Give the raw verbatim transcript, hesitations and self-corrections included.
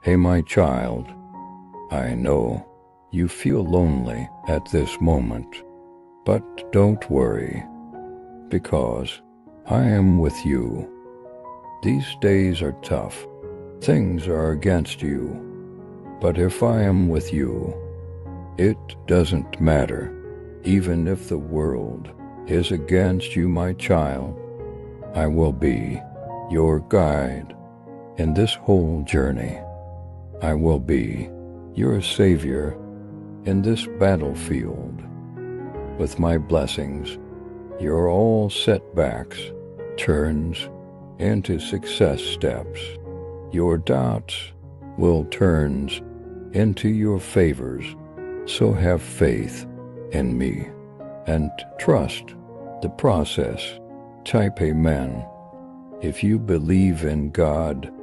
Hey, my child, I know you feel lonely at this moment, but don't worry, because I am with you. These days are tough, things are against you, but if I am with you, it doesn't matter. Even if the world is against you, my child, I will be your guide in this whole journey. I will be your savior in this battlefield. With my blessings, your all setbacks turns into success steps. Your doubts will turns into your favors. So have faith in me and trust the process. Type amen if you believe in God